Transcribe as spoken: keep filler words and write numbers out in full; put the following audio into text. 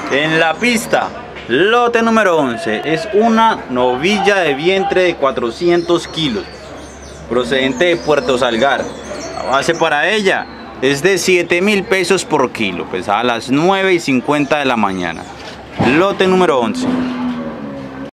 En la pista, lote número once, es una novilla de vientre de cuatrocientos kilos, procedente de Puerto Salgar. La base para ella es de siete mil pesos por kilo, pues a las nueve y cincuenta de la mañana. Lote número once.